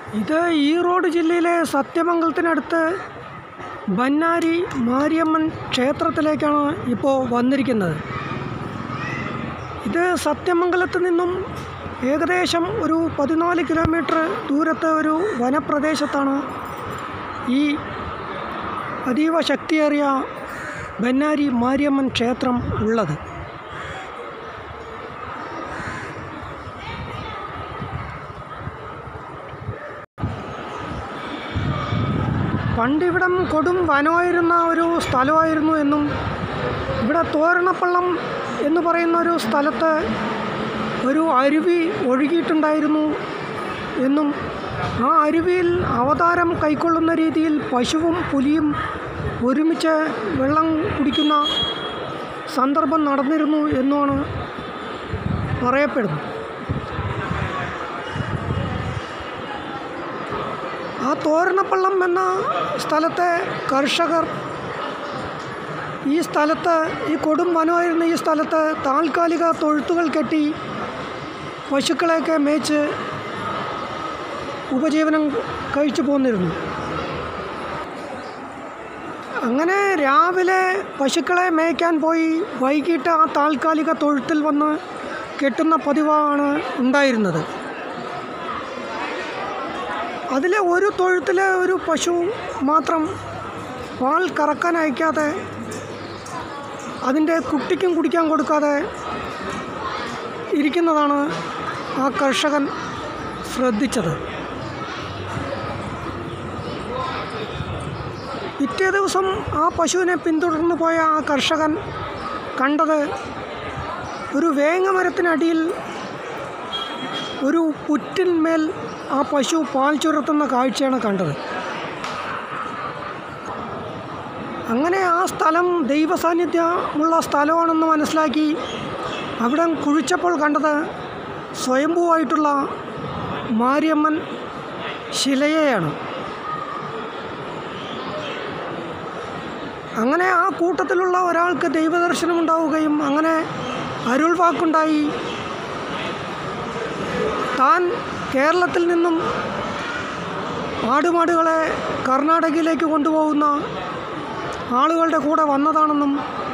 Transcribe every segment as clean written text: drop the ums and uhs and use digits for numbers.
ഇത് ഈറോഡ് ജില്ലയിലെ സത്യമംഗലത്തിനടുത്ത് ബന്നാരി മാരിയമ്മൻ ക്ഷേത്രത്തിലേക്കാണ് ഇപ്പോൾ വന്നിരിക്കുന്നത്. ഇത് സത്യമംഗലത്ത് നിന്നും ഏകദേശം ഒരു 14 കിലോമീറ്റർ ദൂരത്തെ ഒരു വനപ്രദേശത്താണ് ഈ അതീവ ശക്തിയേറിയ ബന്നാരി മാരിയമ്മൻ ക്ഷേത്രം ഉള്ളത്. പണ്ടിവിടം കൊടും വനമായിരുന്ന ഒരു സ്ഥലമായിരുന്നു എന്നും ഇവിടെ തോരണപ്പള്ളം എന്ന് പറയുന്ന ഒരു സ്ഥലത്ത് ഒരു അരുവി ഒഴുകിയിട്ടുണ്ടായിരുന്നു എന്നും ആ അരുവിയിൽ അവതാരം കൈക്കൊള്ളുന്ന രീതിയിൽ പശുവും പുലിയും ഒരുമിച്ച് വെള്ളം കുടിക്കുന്ന സന്ദർഭം നടന്നിരുന്നു എന്നുമാണ് പറയപ്പെടുന്നത്. ആ തോരണപ്പള്ളം എന്ന സ്ഥലത്തെ കർഷകർ ഈ കൊടും വനമായിരുന്ന ഈ സ്ഥലത്ത് താൽക്കാലിക തൊഴുത്തുകൾ കെട്ടി പശുക്കളെയൊക്കെ മേച്ച് ഉപജീവനം കഴിച്ചു പോന്നിരുന്നു. അങ്ങനെ രാവിലെ പശുക്കളെ മേയ്ക്കാൻ പോയി വൈകിട്ട് ആ താൽക്കാലിക തൊഴുത്തിൽ വന്ന് കെട്ടുന്ന പതിവാണ് ഉണ്ടായിരുന്നത്. അതിലെ ഒരു തൊഴുത്തിലെ ഒരു പശു മാത്രം പാൽ കറക്കാൻ അയക്കാതെ അതിൻ്റെ കുട്ടിക്കും കുടിക്കാൻ കൊടുക്കാതെ ഇരിക്കുന്നതാണ് ആ കർഷകൻ ശ്രദ്ധിച്ചത്. പിറ്റേ ദിവസം ആ പശുവിനെ പിന്തുടർന്നു പോയ ആ കർഷകൻ കണ്ടത് ഒരു വേങ്ങമരത്തിനടിയിൽ ഒരു പുറ്റിന്മേൽ ആ പശു പാൽ ചുരത്തുന്ന കാഴ്ചയാണ് കണ്ടത്. അങ്ങനെ ആ സ്ഥലം ദൈവസാന്നിധ്യമുള്ള സ്ഥലമാണെന്ന് മനസ്സിലാക്കി അവിടെ കുഴിച്ചപ്പോൾ കണ്ടത് സ്വയംഭൂവായിട്ടുള്ള മാരിയമ്മൻ ശിലയെയാണ്. അങ്ങനെ ആ കൂട്ടത്തിലുള്ള ഒരാൾക്ക് ദൈവദർശനമുണ്ടാവുകയും അങ്ങനെ അരുൾവാക്കുണ്ടായി താൻ കേരളത്തിൽ നിന്നും ആടുമാടുകളെ കർണാടകയിലേക്ക് കൊണ്ടുപോകുന്ന ആളുകളുടെ കൂടെ വന്നതാണെന്നും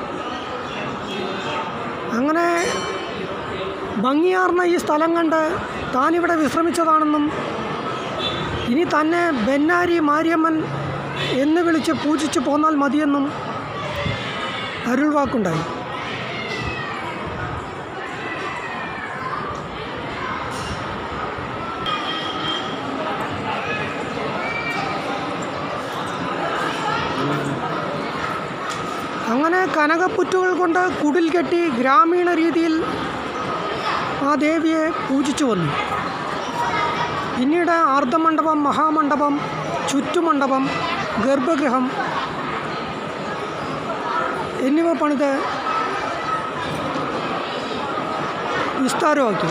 അങ്ങനെ ഭംഗിയാർന്ന ഈ സ്ഥലം കണ്ട് താനിവിടെ വിശ്രമിച്ചതാണെന്നും ഇനി തന്നെ ബന്നാരി മാരിയമ്മൻ എന്ന് വിളിച്ച് പൂജിച്ച് പോന്നാൽ മതിയെന്നും അരുൾവാക്കുണ്ടായി. അങ്ങനെ കനകപ്പുറ്റുകൾ കൊണ്ട് കുടിൽ കെട്ടി ഗ്രാമീണ രീതിയിൽ ആ ദേവിയെ പൂജിച്ചു വന്നു. പിന്നീട് അർദ്ധമണ്ഡപം, മഹാമണ്ഡപം, ചുറ്റുമണ്ഡപം, ഗർഭഗൃഹം എന്നിവ പണിത് വിസ്താരമാക്കി.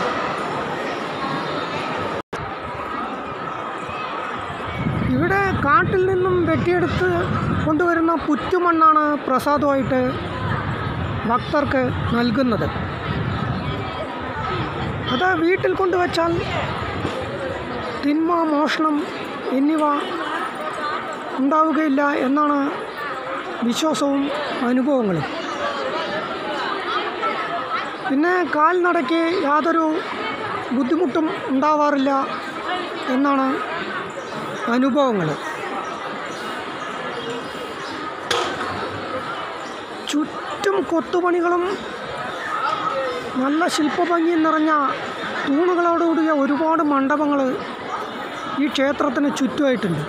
ഇവിടെ കാട്ടിൽ നിന്നും വെട്ടിയെടുത്ത് കൊണ്ടുവരുന്ന പുറ്റുമണ്ണാണ് പ്രസാദമായിട്ട് ഭക്തർക്ക് നൽകുന്നത്. അത് വീട്ടിൽ കൊണ്ടുവച്ചാൽ തിന്മ, മോഷണം എന്നിവ ഉണ്ടാവുകയില്ല എന്നാണ് വിശ്വാസവും അനുഭവങ്ങളും. പിന്നെ കാൽനടയ്ക്ക് യാതൊരു ബുദ്ധിമുട്ടും ഉണ്ടാവാറില്ല എന്നാണ് അനുഭവങ്ങൾ. ചുറ്റും കൊത്തുപണികളും നല്ല ശില്പഭംഗി നിറഞ്ഞ തൂണുകളോടുകൂടിയ ഒരുപാട് മണ്ഡപങ്ങൾ ഈ ക്ഷേത്രത്തിന് ചുറ്റുമായിട്ടുണ്ട്.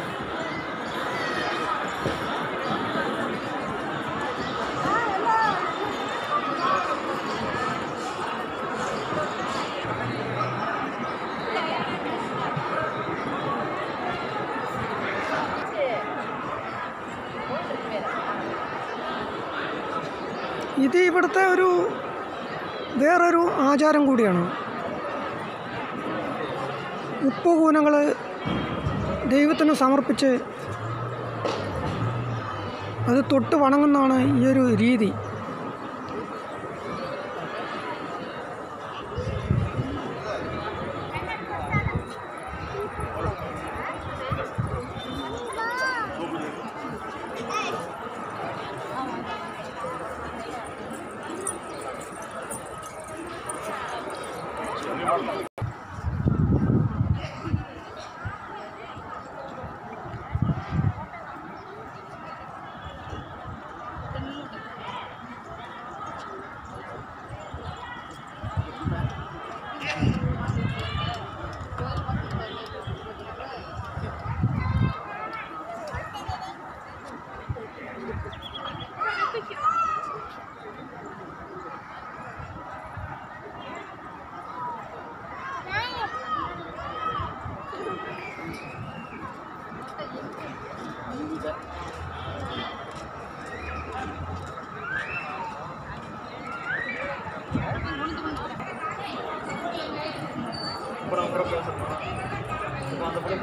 ഇത് ഇവിടുത്തെ വേറൊരു ആചാരം കൂടിയാണ്. ഉപ്പുകൂനകൾ ദൈവത്തിന് സമർപ്പിച്ച് അത് തൊട്ട് വണങ്ങുന്നതാണ് ഈ ഒരു രീതി.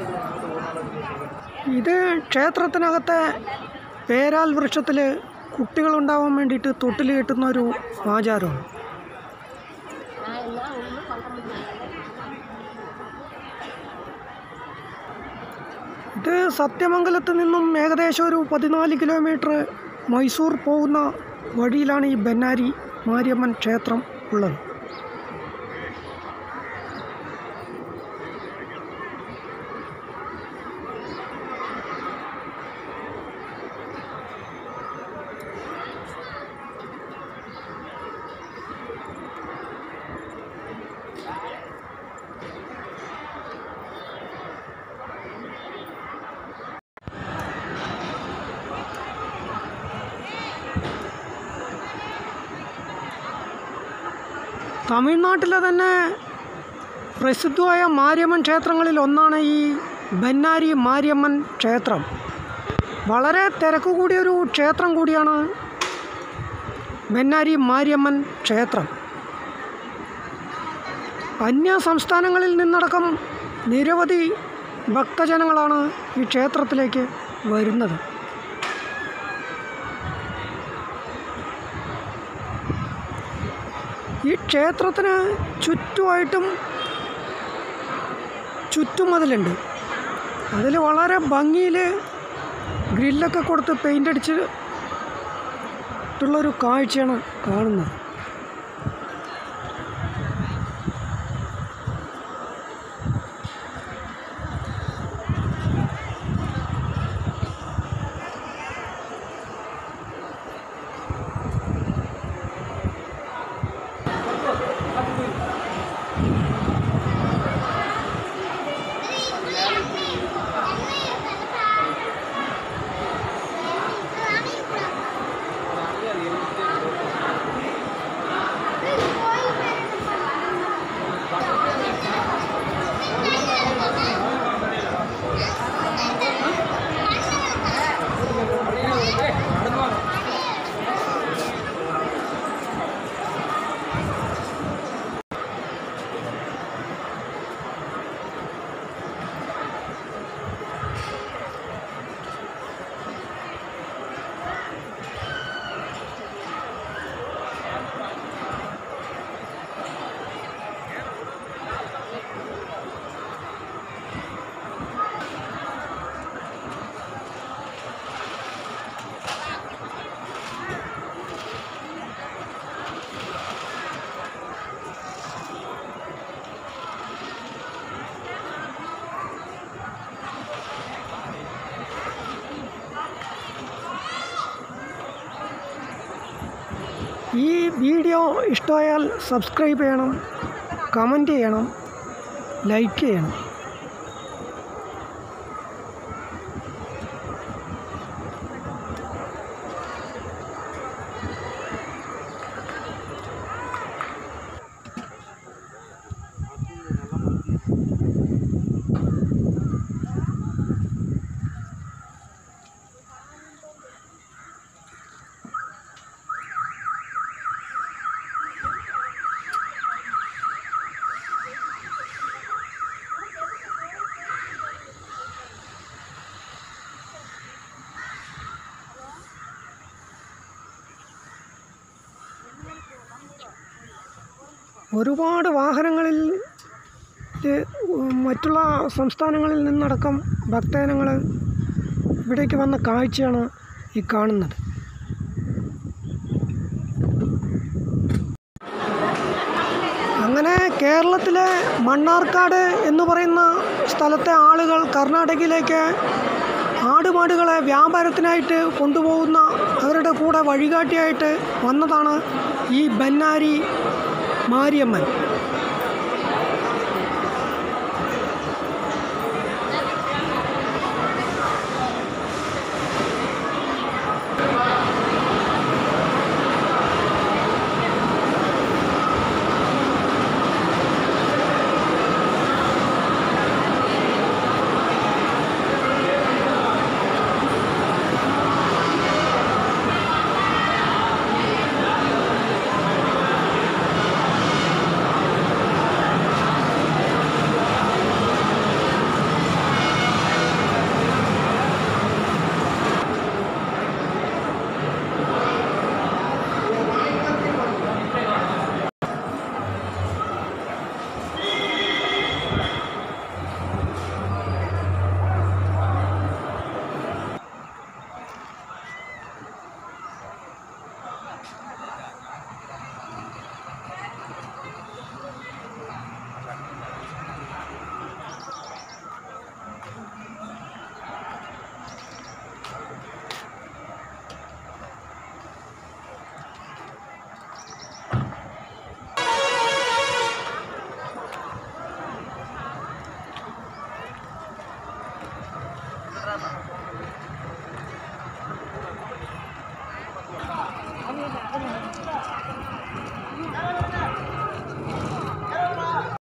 ഇത് ക്ഷേത്രത്തിനകത്തെ പേരാൽ വൃക്ഷത്തിൽ കുട്ടികളുണ്ടാവാൻ വേണ്ടിയിട്ട് തൊട്ടിൽ കെട്ടുന്ന ഒരു ആചാരമാണ്. ഇത് സത്യമംഗലത്ത് നിന്നും ഏകദേശം ഒരു 14 കിലോമീറ്റർ മൈസൂർ പോകുന്ന വഴിയിലാണ് ഈ ബെന്നാരി മാരിയമ്മൻ ക്ഷേത്രം ഉള്ളത്. തമിഴ്നാട്ടിലെ തന്നെ പ്രസിദ്ധമായ മാരിയമ്മൻ ക്ഷേത്രങ്ങളിൽ ഒന്നാണ് ഈ ബെന്നാരി മാരിയമ്മൻ ക്ഷേത്രം. വളരെ തിരക്ക് കൂടിയൊരു ക്ഷേത്രം കൂടിയാണ് ബെന്നാരി മാരിയമ്മൻ ക്ഷേത്രം. അന്യ സംസ്ഥാനങ്ങളിൽ നിന്നടക്കം നിരവധി ഭക്തജനങ്ങളാണ് ഈ ക്ഷേത്രത്തിലേക്ക് വരുന്നത്. ഈ ക്ഷേത്രത്തിന് ചുറ്റുമായിട്ടും ചുറ്റുമതിലുണ്ട്. അതിൽ വളരെ ഭംഗിയിൽ ഗ്രില്ലൊക്കെ കൊടുത്ത് പെയിൻ്റ് അടിച്ചിട്ടുള്ളൊരു കാഴ്ചയാണ് കാണുന്നത്. ഈ വീഡിയോ ഇഷ്ടമായാൽ സബ്സ്ക്രൈബ് ചെയ്യണം, കമൻറ്റ് ചെയ്യണം, ലൈക്ക് ചെയ്യണം. ഒരുപാട് വാഹനങ്ങളിൽ മറ്റുള്ള സംസ്ഥാനങ്ങളിൽ നിന്നടക്കം ഭക്തജനങ്ങൾ ഇവിടേക്ക് വന്ന കാഴ്ചയാണ് ഈ കാണുന്നത്. അങ്ങനെ കേരളത്തിലെ മണ്ണാർക്കാട് എന്ന് പറയുന്ന സ്ഥലത്തെ ആളുകൾ കർണാടകയിലേക്ക് ആടുമാടുകളെ വ്യാപാരത്തിനായിട്ട് കൊണ്ടുപോകുന്ന അവരുടെ കൂടെ വഴികാട്ടിയായിട്ട് വന്നതാണ് ഈ ബെന്നാരി മാരിയമ്മൻ.